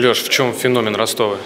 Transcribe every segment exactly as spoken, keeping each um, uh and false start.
Леш, в чем феномен Ростова?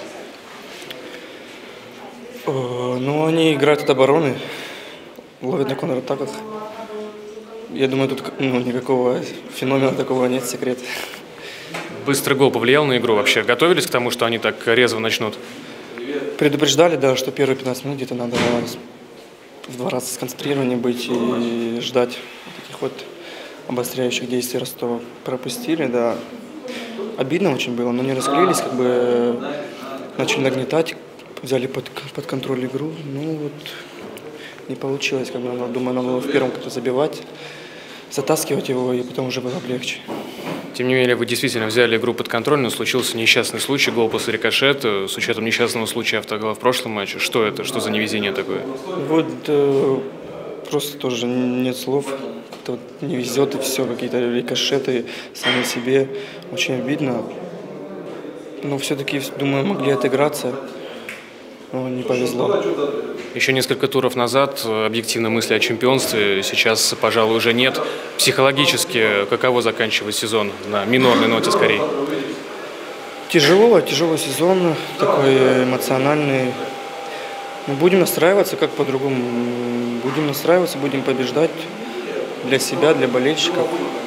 Ну, они играют от обороны, ловят на контратаках. Я думаю, тут ну, никакого феномена такого нет, секрет. Быстрый гол повлиял на игру вообще? Готовились к тому, что они так резво начнут? Предупреждали, да, что первые пятнадцать минут где-то надо в два раза сконцентрированнее быть и ждать таких вот обостряющих действий Ростова. Пропустили, да. Обидно очень было, но не расклеились, как бы начали нагнетать, взяли под, под контроль игру. Ну вот не получилось, как бы, думаю, надо было в первом как-то забивать, затаскивать его, и потом уже было легче. Тем не менее, вы действительно взяли игру под контроль, но случился несчастный случай, гол после рикошета. С учетом несчастного случая автогола в прошлом матче, что это, что за невезение такое? Вот э, просто тоже нет слов, как-то вот не везет и все, какие-то рикошеты сами себе, очень обидно. Но все-таки, думаю, могли отыграться, но не повезло. Еще несколько туров назад объективно мысли о чемпионстве, сейчас, пожалуй, уже нет. Психологически каково заканчивать сезон на минорной ноте скорее? Тяжело, тяжелый сезон, такой эмоциональный. Мы будем настраиваться, как по-другому. Будем настраиваться, будем побеждать для себя, для болельщиков.